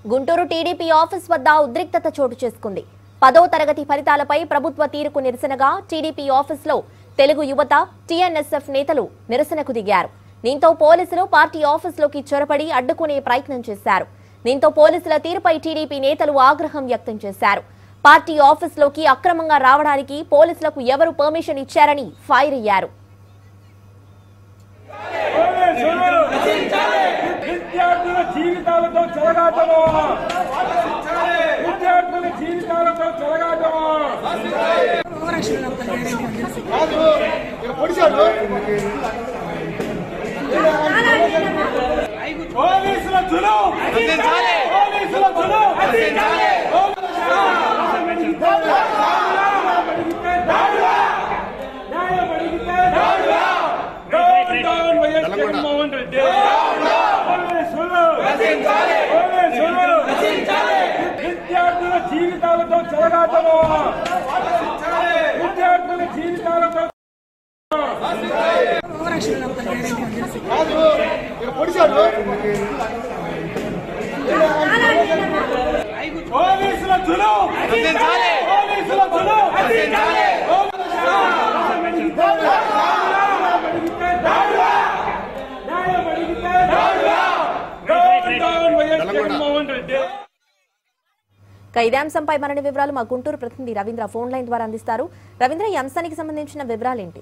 Guntur TDP office వద్ద ఉద్రిక్తత చోటు చేసుకుంది. 10వ తరగతి ఫలితాలపై ప్రభుత్వ తీరుకు నిరసనగా టీడీపీ ఆఫీసులో తెలుగు యువత, టీఎన్ఎస్ఎఫ్ నేతలు నిరసనకు దిగారు. దీంతో పోలీసులు పార్టీ ఆఫీసులోకి చొరబడి అడ్డుకునే ప్రయత్నం చేశారు. దీంతో పోలీసుల తీరుపై టీడీపీ నేతలు ఆగ్రహం వ్యక్తం చేశారు. పార్టీ ఆఫీసులోకి అక్రమంగా రావడానికి పోలీసులకు ఎవరు పర్మిషన్ ఇచ్చారని ఫైర్ అయ్యారు. ఇదే అంశంపై మరిన్ని వివరాలు మా గుంటూరు ప్రతినిధి రవీంద్ర ఫోన్ లైన్ ద్వారా అందిస్తారు. రవీంద్ర, ఈ అంశానికి సంబంధించిన వివరాలు ఏంటి?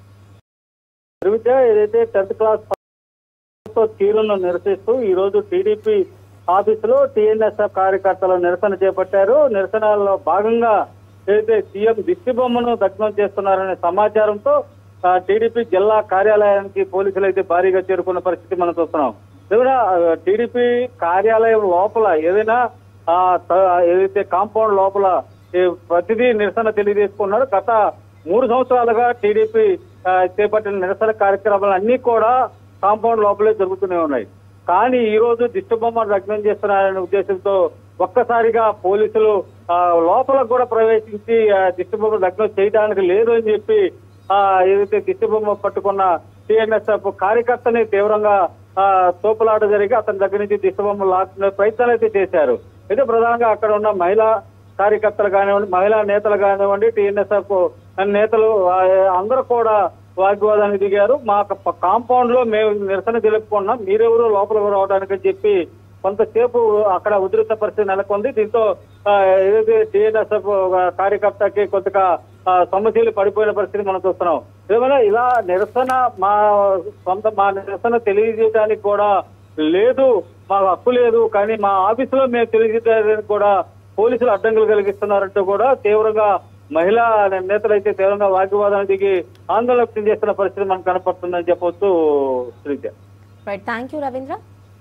ఏదైతే 10th క్లాస్ తీరును నిరసిస్తూ ఈ రోజు టీడీపీ ఆఫీసులో టీఎన్ఎస్ఎఫ్ కార్యకర్తలు నిరసన చేపట్టారు. నిరసనలో భాగంగా ఏదైతే సీఎం దిష్టిబొమ్మను దగ్ధం చేస్తున్నారనే సమాచారంతో టీడీపీ జిల్లా కార్యాలయానికి పోలీసులు అయితే భారీగా చేరుకున్న పరిస్థితి మనం చూస్తున్నాం. టీడీపీ కార్యాలయం లోపల ఏదైతే కాంపౌండ్ లోపల ప్రతిదీ నిరసన తెలియజేసుకున్నారు. గత 3 సంవత్సరాలుగా టీడీపీ చేపట్టిన నిరసన కార్యక్రమాలు అన్ని కూడా కాంపౌండ్ లోపలే జరుగుతూనే ఉన్నాయి. కానీ ఈ రోజు దిష్టిబొమ్మ దగ్ధం చేస్తున్నారనే ఉద్దేశంతో ఒక్కసారిగా పోలీసులు లోపలకు కూడా ప్రవేశించి దిష్టిబొమ్మ దగ్ధం చేయడానికి లేదు అని చెప్పి ఏదైతే దిష్టిబొమ్మ పట్టుకున్న టీఎన్ఎస్ఎఫ్ కార్యకర్తని తీవ్రంగా తోపులాట జరిగి అతని దగ్గర నుంచి దిష్టిబొమ్మ లాక్కునే ప్రయత్నాలు అయితే చేశారు. అయితే ప్రధానంగా అక్కడ ఉన్న మహిళా కార్యకర్తలు కానివ్వండి, మహిళా నేతలు కానివ్వండి, టీఎన్ఎస్ఎఫ్ నేతలు అందరూ కూడా వాగ్వాదానికి దిగారు. మా కాంపౌండ్ లో మేము నిరసన తెలుపుకున్నాం, మీరెవరు లోపలికి రావడానికి చెప్పి కొంతసేపు అక్కడ ఉద్రిక్త పరిస్థితి నెలకొంది. దీంతో ఏదైతే టీఎన్ఎస్ఎఫ్ కార్యకర్తకి కొద్దిగా సమస్యలు పడిపోయిన పరిస్థితి మనం చూస్తున్నాం. ఏమైనా ఇలా నిరసన మా నిరసన తెలియజేయడానికి కూడా లేదు, మాకు హక్కు లేదు, కానీ మా ఆఫీసులో మేము తెలియజేయడానికి కూడా పోలీసులు అడ్డంకులు కలిగిస్తున్నారంటూ కూడా తీవ్రంగా మహిళా నేతలు అయితే తీవ్రంగా వాగ్వాదానికి దిగి ఆందోళన వ్యక్తం చేస్తున్న పరిస్థితి మనకు కనపడుతుందని చెప్పవచ్చు. Sreeja, thank you Ravindra.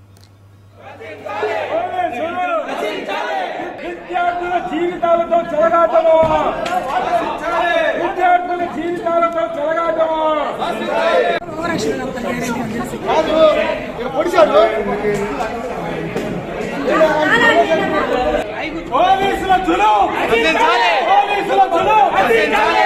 విద్యార్థుల జీవితాలతో చెలగాటము, విద్యార్థుల జీవితాలతో చెలగాటము, పోలీసుల జులుం, పోలీసుల జులుం.